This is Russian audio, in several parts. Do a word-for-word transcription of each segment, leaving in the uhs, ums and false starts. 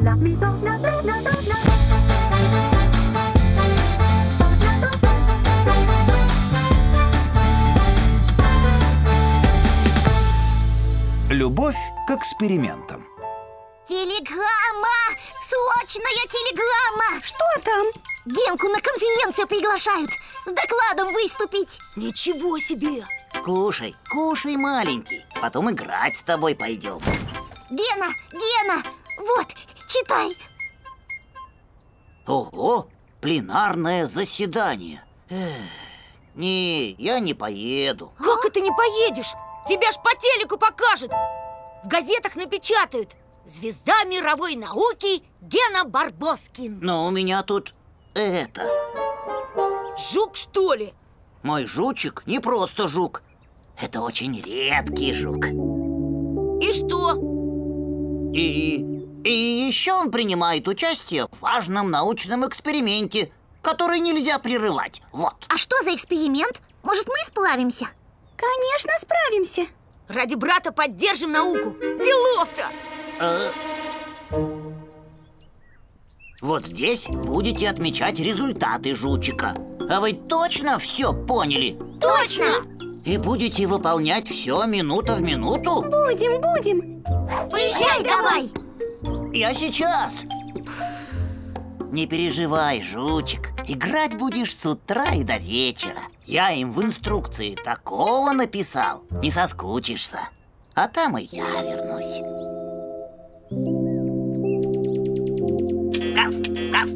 Любовь к экспериментам. Телеграмма! Срочная телеграмма! Что там? Генку на конференцию приглашают с докладом выступить. Ничего себе! Кушай, кушай, маленький. Потом играть с тобой пойдем. Гена, Гена, вот, читай. Ого, пленарное заседание. Эх, не, я не поеду. Как это не поедешь? Тебя ж по телеку покажут. В газетах напечатают: звезда мировой науки Гена Барбоскин. Но у меня тут это... Жук, что ли? Мой жучик не просто жук. Это очень редкий жук. И что? И, и еще он принимает участие в важном научном эксперименте, который нельзя прерывать. Вот. А что за эксперимент? Может, мы справимся? Конечно, справимся. Ради брата поддержим науку. Делов-то! А... Вот здесь будете отмечать результаты жучика. А вы точно все поняли? Точно! И будете выполнять все минута в минуту? Будем, будем. Поезжай давай! Я сейчас. Не переживай, жучик. Играть будешь с утра и до вечера. Я им в инструкции такого написал. Не соскучишься. А там и я вернусь. Гав, гав,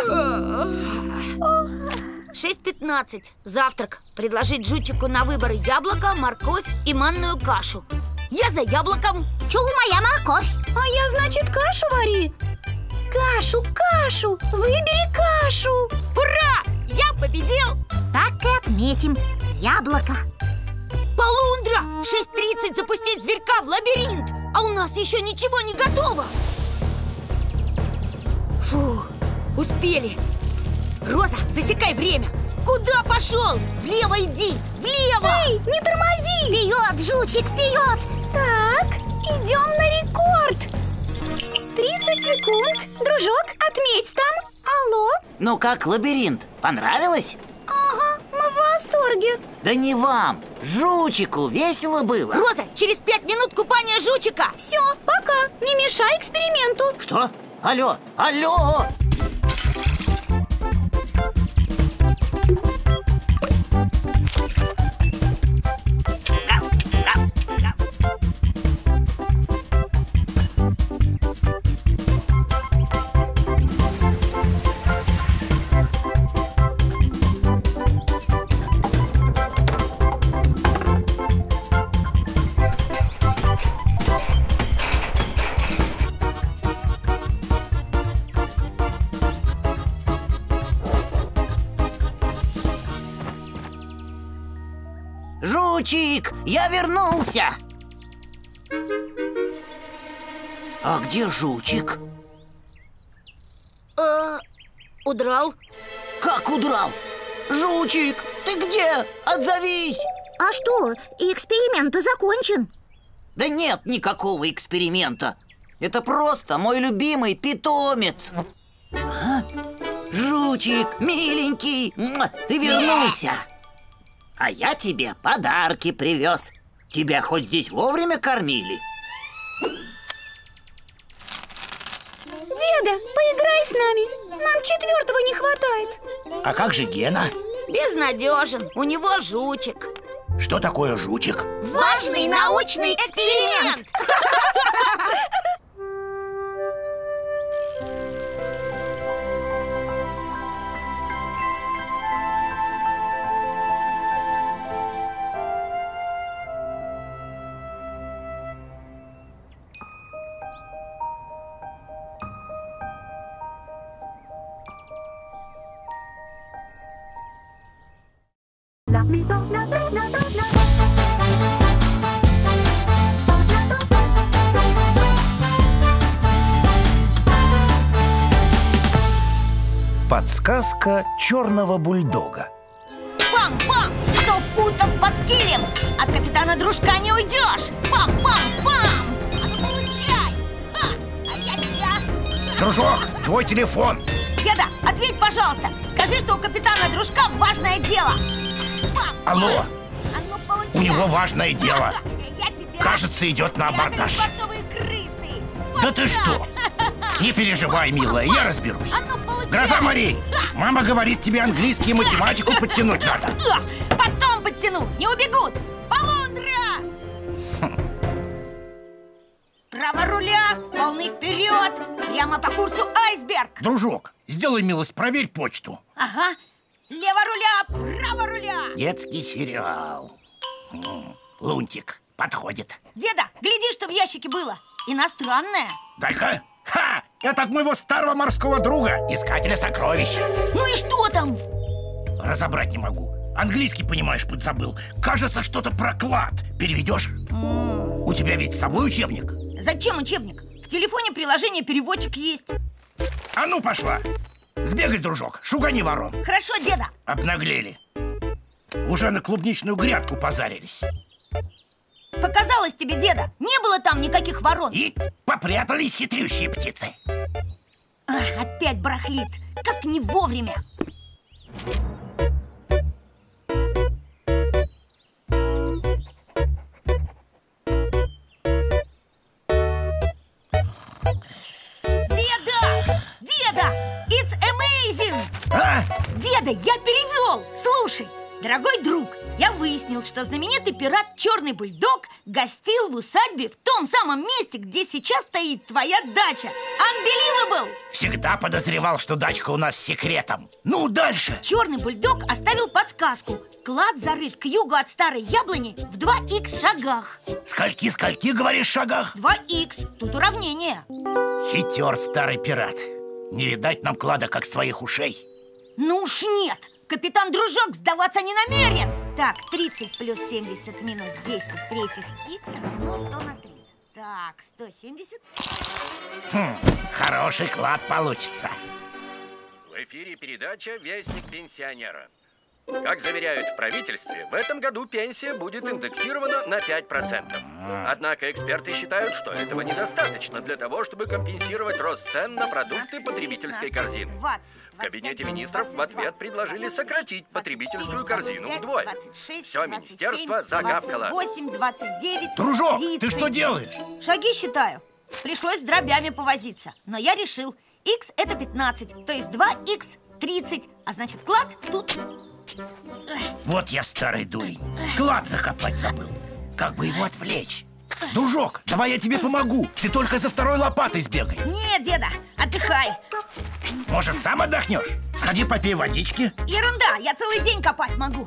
гав. шесть пятнадцать. Завтрак. Предложить жучику на выбор яблоко, морковь и манную кашу. Я за яблоком. Чу, моя морковь. А я, значит, кашу вари. Кашу, кашу. Выбери кашу. Ура! Я победил. Так и отметим. Яблоко. Полундра! В шесть тридцать запустить зверька в лабиринт. А у нас еще ничего не готово. Фу, успели. Роза, засекай время. Куда пошел? Влево иди, влево! Эй, не тормози! Вперед, жучик, вперед! Так, идем на рекорд. тридцать секунд. Дружок, отметь там. Алло? Ну как, лабиринт? Понравилось? Ага, мы в восторге. Да не вам, жучику весело было. Роза, через пять минут купания жучика. Все, пока, не мешай эксперименту. Что? Алло, алло! Жучик, я вернулся! А где жучик? Э, удрал. Как удрал? Жучик, ты где? Отзовись! А что, эксперимент закончен? Да нет никакого эксперимента. Это просто мой любимый питомец. А? Жучик, миленький, ты вернулся. А я тебе подарки привез. Тебя хоть здесь вовремя кормили? Деда, поиграй с нами. Нам четвертого не хватает. А как же Гена? Безнадежен, у него жучик. Что такое жучик? Важный научный эксперимент. Подсказка черного бульдога. Пам-пам! Сто футов под килем! От капитана Дружка не уйдешь! Пам-пам-пам! А ну получай! Ха! А я тебя! Дружок, твой телефон. Деда, ответь, пожалуйста. Скажи, что у капитана Дружка важное дело. Алло, А ну, получай. у него важное дело. Я тебя... Кажется, идет на абордаж. Портовые крысы. Вот Да ты так. что? Не переживай, милая, я разберусь. А ну, получай. Гроза морей, мама говорит, тебе английский и математику подтянуть надо. А, потом подтяну, не убегут. Полундра! Право руля, полный вперед, прямо по курсу айсберг. Дружок, сделай милость, проверь почту. Ага, лево руля, право руля. Детский сериал. М, Лунтик подходит. Деда, гляди, что в ящике было. Иностранное. Дай-ка. Ха! Это от моего старого морского друга, искателя сокровищ. Ну и что там? Разобрать не могу. Английский, понимаешь, подзабыл. Кажется, что-то про клад. Переведешь? У тебя ведь с собой учебник? Зачем учебник? В телефоне приложение переводчик есть. А ну, пошла. Сбегай, дружок, шугани ворон. Хорошо, деда. Обнаглели. Уже на клубничную грядку позарились. Показалось тебе, деда, не было там никаких ворон. И попрятались хитрющие птицы. А, опять барахлит, как не вовремя. Деда! Деда! It's amazing! А? Деда, я перевел! Слушай, дорогой друг, я выяснил, что знаменитый пират Черный Бульдог гостил в усадьбе в том самом месте, где сейчас стоит твоя дача. Unbelievable! Всегда подозревал, что дачка у нас с секретом. Ну, дальше. Черный Бульдог оставил подсказку. Клад зарыт к югу от старой яблони в два икс шагах. Скольки-скольки, говоришь, шагах? два икс, тут уравнение. Хитер старый пират. Не видать нам клада, как своих ушей. Ну уж нет, капитан Дружок сдаваться не намерен. Так, тридцать плюс семьдесят минус десять третьих икс равно сто на три. Так, сто семьдесят. Хм, хороший клад получится. В эфире передача «Вестник пенсионера». Как заверяют в правительстве, в этом году пенсия будет индексирована на пять процентов. Однако эксперты считают, что этого недостаточно для того, чтобы компенсировать рост цен на продукты потребительской корзины. В кабинете министров в ответ предложили сократить потребительскую корзину вдвое. Все министерство загавкало. восемь, двадцать девять, Дружок, тридцать. ты что делаешь? Шаги считаю. Пришлось с дробями повозиться. Но я решил, икс это пятнадцать, то есть два икс тридцать. А значит, клад тут. Вот я старый дурень. Клад закопать забыл. Как бы его отвлечь? Дружок, давай я тебе помогу. Ты только за второй лопатой сбегай. Нет, деда, отдыхай. Может, сам отдохнешь? Сходи попей водички. Ерунда, я целый день копать могу.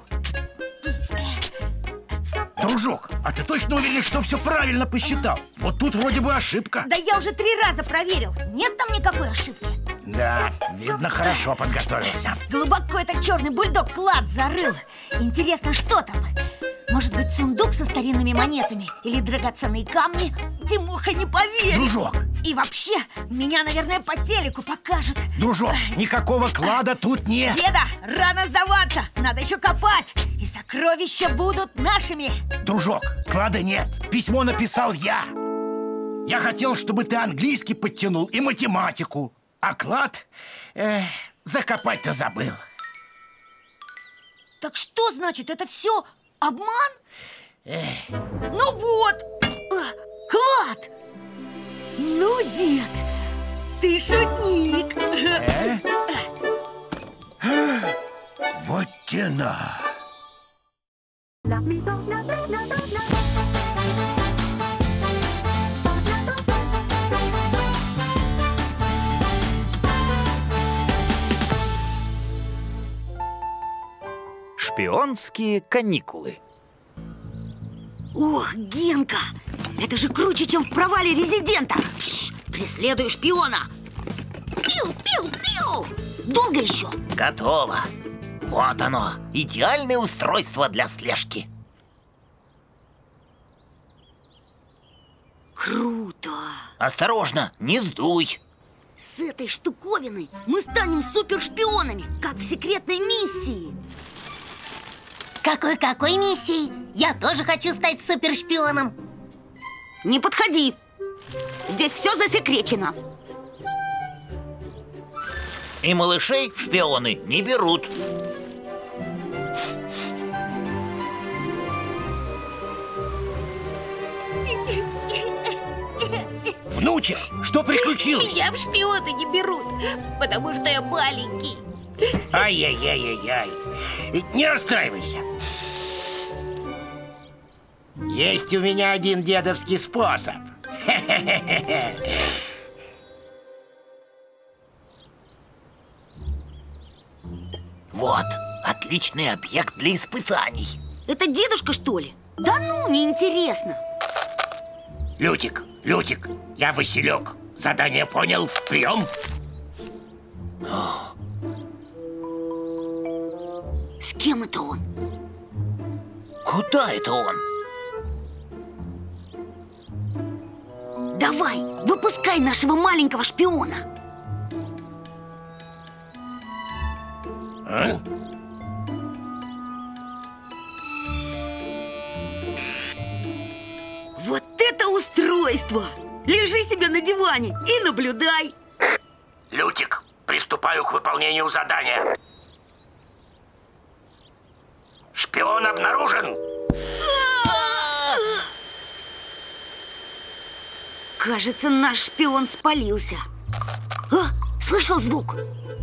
Дружок, а ты точно уверен, что все правильно посчитал? Вот тут вроде бы ошибка. Да я уже три раза проверил. Нет там никакой ошибки. Да, видно, хорошо подготовился. Глубоко этот черный бульдог клад зарыл. Интересно, что там? Может быть, сундук со старинными монетами? Или драгоценные камни? Тимоха не поверит. Дружок. И вообще, меня, наверное, по телеку покажут. Дружок, никакого клада тут нет. Деда, рано сдаваться. Надо еще копать. И сокровища будут нашими. Дружок, клада нет. Письмо написал я. Я хотел, чтобы ты английский подтянул и математику. А клад, э, закопать-то забыл. Так что значит, это все обман? Эх. Ну вот, клад. Ну, дед, ты шутник. Э? Вот тена. Шпионские каникулы. Ох, Генка, это же круче, чем в провале резидента. Пш, преследую шпиона. Пиу-пиу-пиу. Долго еще? Готово. Вот оно, идеальное устройство для слежки. Круто. Осторожно, не сдуй. С этой штуковиной мы станем супершпионами, как в секретной миссии. Какой-какой миссии? Я тоже хочу стать супершпионом. Не подходи. Здесь все засекречено. И малышей в шпионы не берут. Внучек, что приключилось? Меня в шпионы не берут, потому что я маленький. Ай-яй-яй-яй-яй. Не расстраивайся. Есть у меня один дедовский способ. Вот, отличный объект для испытаний. Это дедушка, что ли? Да ну, неинтересно. Лютик, Лютик, я Василек. Задание понял. Прием. С кем это он? Куда это он? Давай, выпускай нашего маленького шпиона. А? Вот это устройство! Лежи себе на диване и наблюдай. Лютик, приступаю к выполнению задания. Шпион обнаружен. Кажется, наш шпион спалился. А, слышал звук?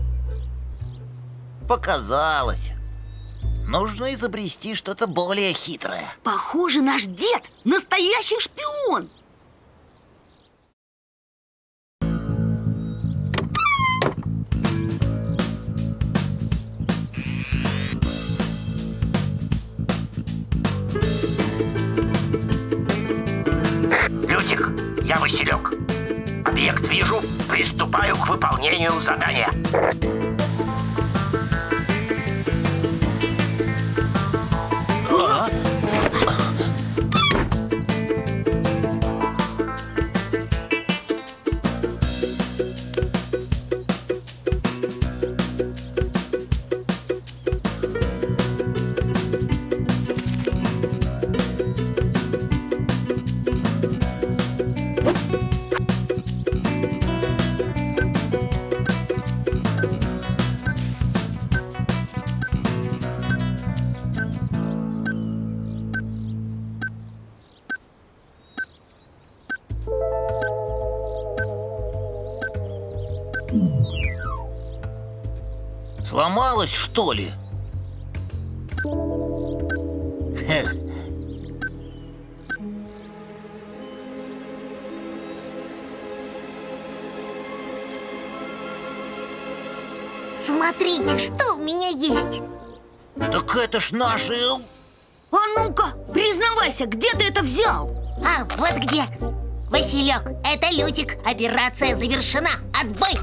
Показалось. Нужно изобрести что-то более хитрое. Похоже, наш дед настоящий шпион. Лютик, я Василек. Объект вижу, приступаю к выполнению задания. Сломалось, что ли? Хех. Смотрите, что у меня есть. Так это ж наши... А ну-ка, признавайся, где ты это взял? А, вот где. Василек, это Лютик. Операция завершена. Отбой.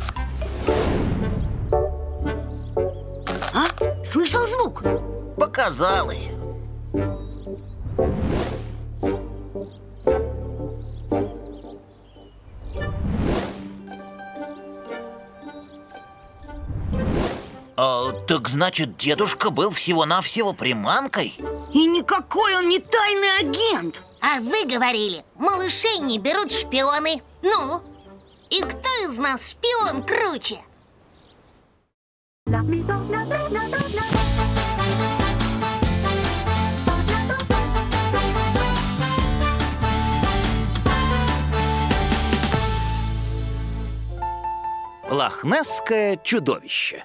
А? Слышал звук? Показалось. А, так значит, дедушка был всего-навсего приманкой? И никакой он не тайный агент. А вы говорили, малышей не берут шпионы. Ну, и кто из нас шпион круче? Лохнесское чудовище.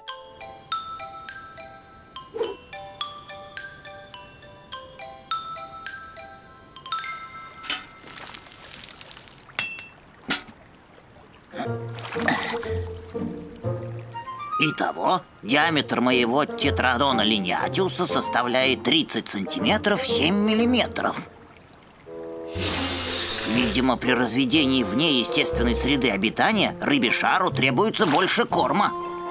Итого, диаметр моего тетрадона линиатиуса составляет тридцать сантиметров семь миллиметров. Видимо, при разведении вне естественной среды обитания рыбе шару требуется больше корма.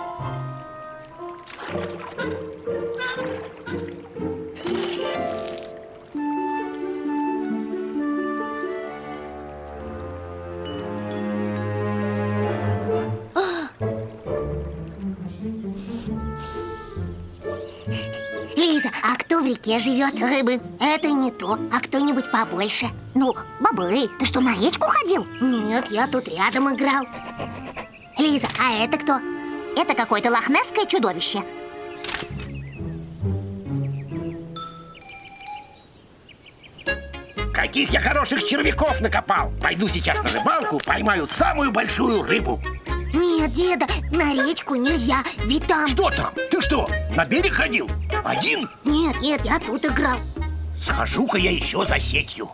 Лиза, а кто в реке живет? Рыбы. Это не то, а кто-нибудь побольше. Ну, бобры. Ты что, на речку ходил? Нет, я тут рядом играл. Лиза, а это кто? Это какое-то лохнесское чудовище. Каких я хороших червяков накопал! Пойду сейчас на рыбалку, поймаю самую большую рыбу. Нет, деда, на речку нельзя, ведь там... Что там? Ты что, на берег ходил? Один? Нет, нет, я тут играл. Схожу-ка я еще за сетью.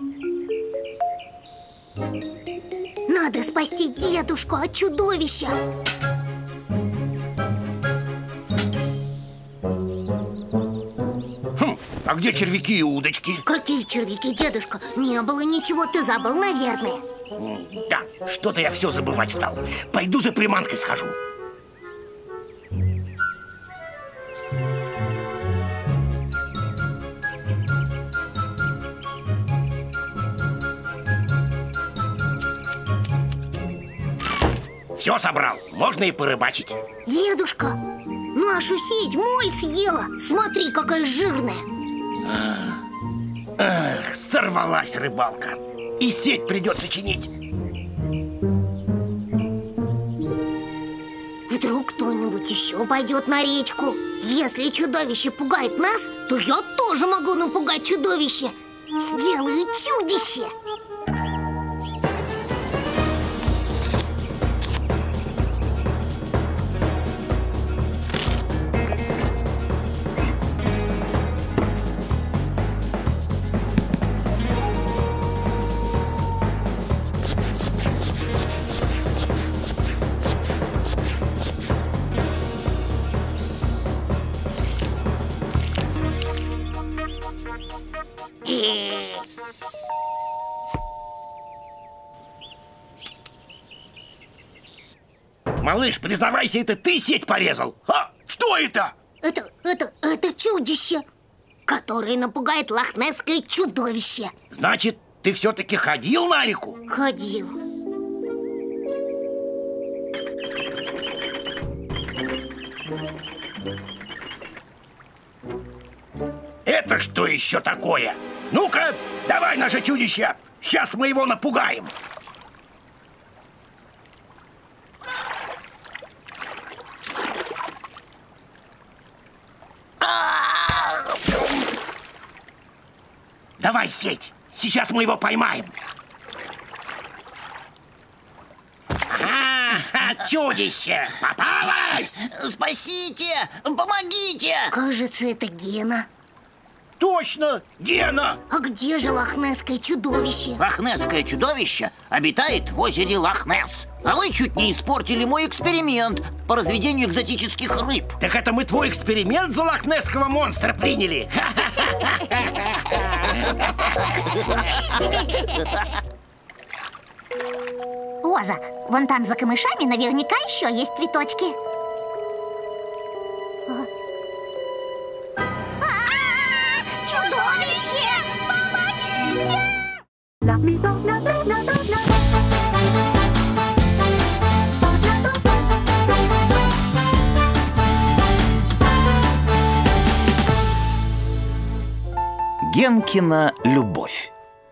Надо спасти дедушку от чудовища. Хм, а где червяки и удочки? Какие червяки, дедушка? Не было ничего, ты забыл, наверное. Да, что-то я все забывать стал. Пойду за приманкой схожу. Все собрал, можно и порыбачить. Дедушка, нашу сеть моль съела. Смотри, какая жирная. Эх, сорвалась рыбалка. И сеть придется чинить. Вдруг кто-нибудь еще пойдет на речку. Если чудовище пугает нас, то я тоже могу напугать чудовище. Сделаю чудище. Малыш, признавайся, это ты сеть порезал? А, что это? Это, это, это чудище, которое напугает лохнесское чудовище. Значит, ты все-таки ходил на реку? Ходил. Это что еще такое? Ну-ка, давай наше чудище. Сейчас мы его напугаем. Давай сеть. Сейчас мы его поймаем. Ага, чудище. Попалось. Спасите! Помогите! Кажется, это Гена. Точно, Гена. А где же лохнесское чудовище? Лохнесское чудовище обитает в озере Лохнесс. А вы чуть не испортили мой эксперимент по разведению экзотических рыб. Так это мы твой эксперимент за лохнесского монстра приняли. Оза, вон там за камышами наверняка еще есть цветочки. А-а-а! Чудовище! Помогите! Генкина любовь.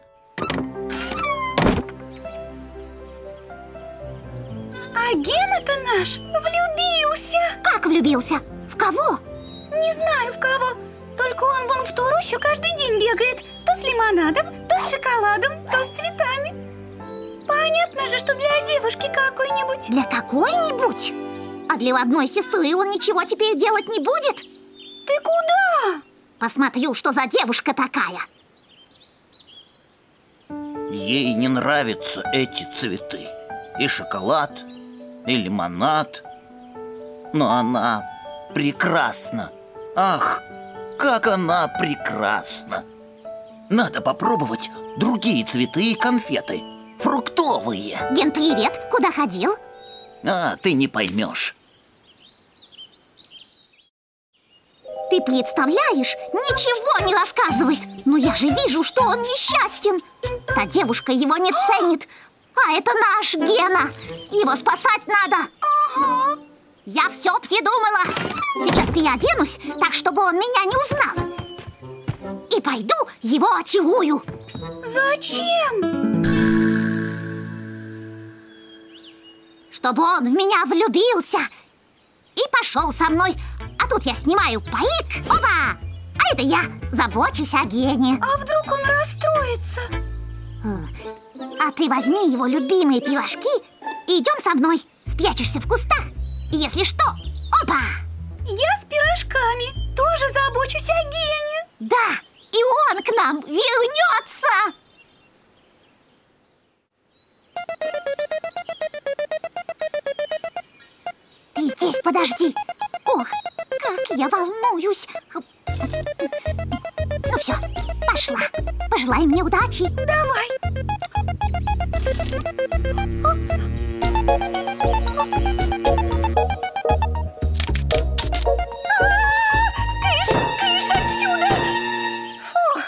А Гена-то наш влюбился. Как влюбился? В кого? Не знаю в кого. Только он вон в ту рощу каждый день бегает. То с лимонадом, то с шоколадом, то с цветами. Понятно же, что для девушки какой-нибудь. Для какой-нибудь? А для одной сестры он ничего теперь делать не будет? Ты куда? Посмотрю, что за девушка такая. Ей не нравятся эти цветы. И шоколад, и лимонад. Но она прекрасна. Ах, как она прекрасна. Надо попробовать другие цветы и конфеты. Фруктовые. Ген, привет. Куда ходил? А, ты не поймешь. Ты представляешь, ничего не рассказывает. Но я же вижу, что он несчастен. Та девушка его не ценит. А это наш Гена. Его спасать надо. Ага. Я все придумала. Сейчас переоденусь, так, чтобы он меня не узнал. И пойду его очарую. Зачем? Чтобы он в меня влюбился и пошел со мной. А тут я снимаю парик. Опа! А это я забочусь о Гене. А вдруг он расстроится? А ты возьми его любимые пирожки и идем со мной. Спрячешься в кустах. Если что, опа! Я с пирожками тоже забочусь о Гене. Да, и он к нам вернется. Ты здесь подожди. Ох, как я волнуюсь. Ну все, пошла. Пожелай мне удачи. Давай. Кыш, кыш отсюда. Фу.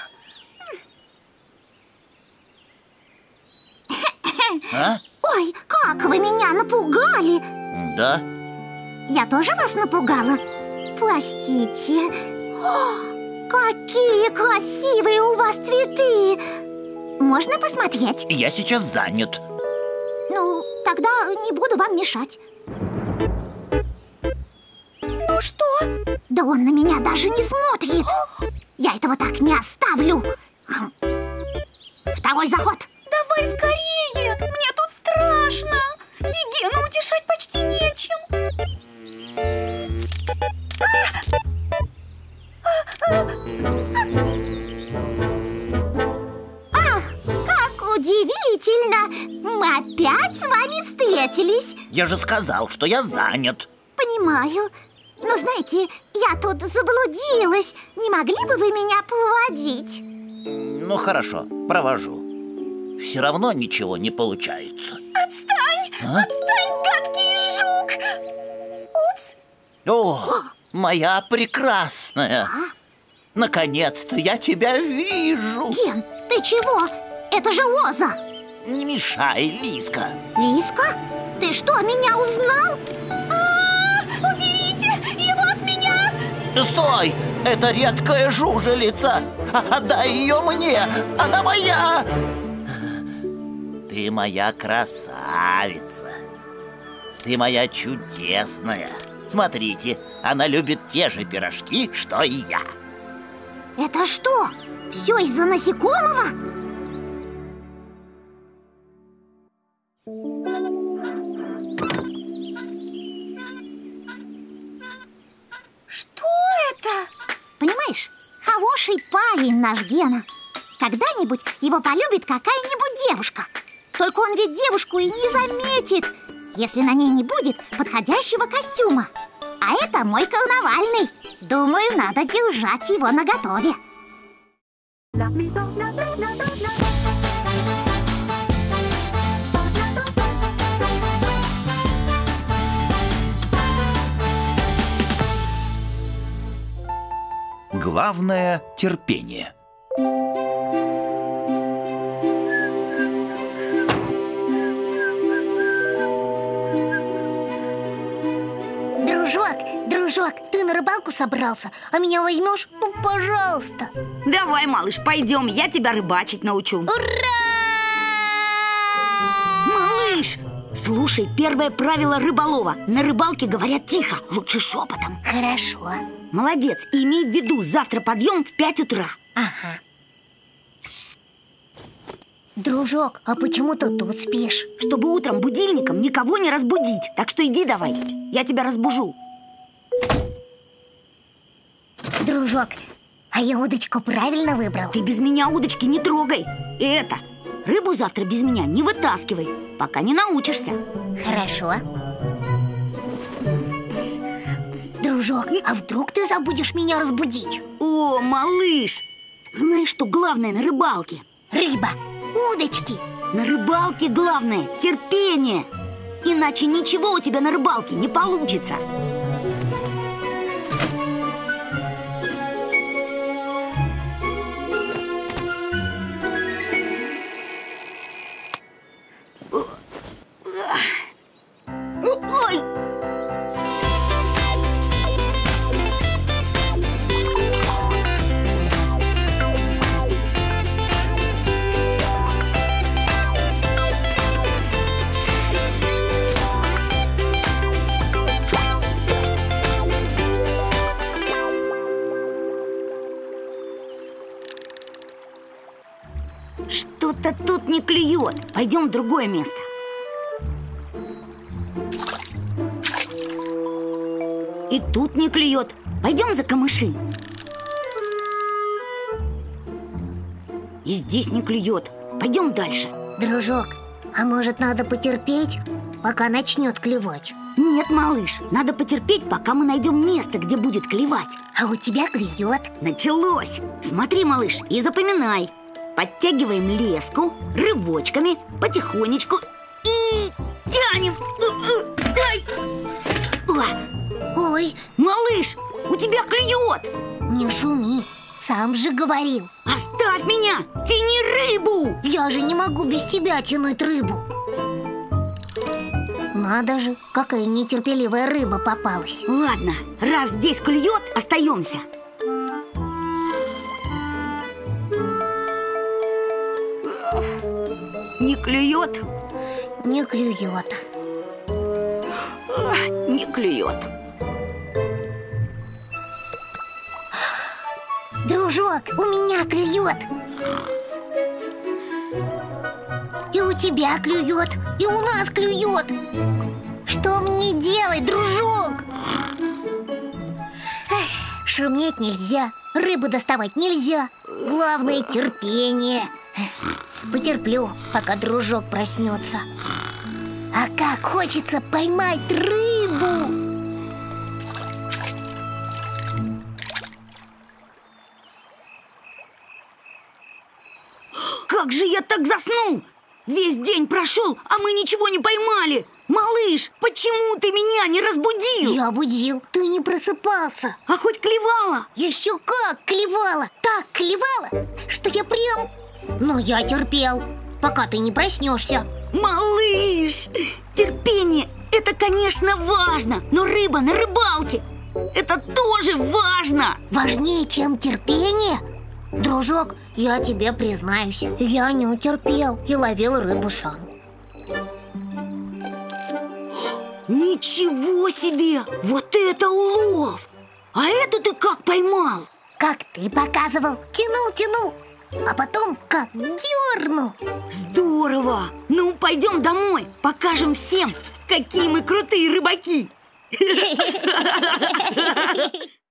А? Ой, как вы меня напугали. Да? Я тоже вас напугала? Простите. О, какие красивые у вас цветы. Можно посмотреть? Я сейчас занят. Ну, тогда не буду вам мешать. Ну что? Да он на меня даже не смотрит. Я этого так не оставлю. Второй заход. Давай скорее. Мне тут страшно. И Гену утешать почти нечем. Ах, как удивительно! Мы опять с вами встретились. Я же сказал, что я занят. Понимаю. Но знаете, я тут заблудилась. Не могли бы вы меня проводить? Ну хорошо, провожу. Все равно ничего не получается. Отстань! А? Отстань, гадкий жук! Упс! О, моя прекрасная! Наконец-то я тебя вижу! Ген, ты чего? Это же Оза. Не мешай, Лиска. Лиска? Ты что, меня узнал? А-а-а! Уберите его от меня! Стой! Это редкая жужелица! Отдай ее мне! Она моя! Ты моя красавица! Ты моя чудесная! Смотрите, она любит те же пирожки, что и я. Это что? Все из-за насекомого? Что это? Понимаешь, хороший парень наш Гена. Когда-нибудь его полюбит какая-нибудь девушка. Только он ведь девушку и не заметит, если на ней не будет подходящего костюма. А это мой карнавальный. Думаю, надо держать его наготове. Главное – терпение. Дружок, дружок, ты на рыбалку собрался, а меня возьмешь? Ну, пожалуйста. Давай, малыш, пойдем, я тебя рыбачить научу. Ура! Малыш, слушай, первое правило рыболова. На рыбалке говорят тихо, лучше шепотом. Хорошо. Молодец, и имей в виду, завтра подъем в пять утра. Ага. Дружок, а почему ты тут спишь? Чтобы утром будильником никого не разбудить. Так что иди давай, я тебя разбужу. Дружок, а я удочку правильно выбрал? Ты без меня удочки не трогай. И это, рыбу завтра без меня не вытаскивай, пока не научишься. Хорошо. Дружок, а вдруг ты забудешь меня разбудить? О, малыш, знаешь, что главное на рыбалке? Рыба, удочки. На рыбалке главное – терпение. Иначе ничего у тебя на рыбалке не получится. Ой! Что-то тут не клюет. Пойдем в другое место. И тут не клюет. Пойдем за камыши. И здесь не клюет. Пойдем дальше. Дружок, а может, надо потерпеть, пока начнет клевать? Нет, малыш, надо потерпеть, пока мы найдем место, где будет клевать. А у тебя клюет. Началось. Смотри, малыш, и запоминай. Подтягиваем леску рывочками потихонечку и тянем. Ай! О, Ой, малыш, у тебя клюет. не шуми, сам же говорил. Оставь меня, тяни рыбу. Я же не могу без тебя тянуть рыбу. Надо же, какая нетерпеливая рыба попалась. Ладно, раз здесь клюет, остаемся. Не клюет? Не клюет. Не клюет. Дружок, у меня клюет. И у тебя клюет, и у нас клюет. Что мне делать, дружок? Эх, шуметь нельзя, рыбу доставать нельзя. Главное — терпение. Потерплю, пока дружок проснется. А как хочется поймать рыбу! Как же я так заснул? Весь день прошел, а мы ничего не поймали. Малыш, почему ты меня не разбудил? Я будил, ты не просыпался. А хоть клевала? Еще как клевала, так клевала, что я прям... Но я терпел, пока ты не проснешься. Малыш, терпение – это, конечно, важно. Но рыба на рыбалке – это тоже важно. Важнее, чем терпение? Дружок, я тебе признаюсь, я не утерпел и ловил рыбу сам. Ничего себе! Вот это улов! А это ты как поймал? Как ты показывал, тянул, тянул, а потом как дернул. Здорово! Ну, пойдем домой, покажем всем, какие мы крутые рыбаки.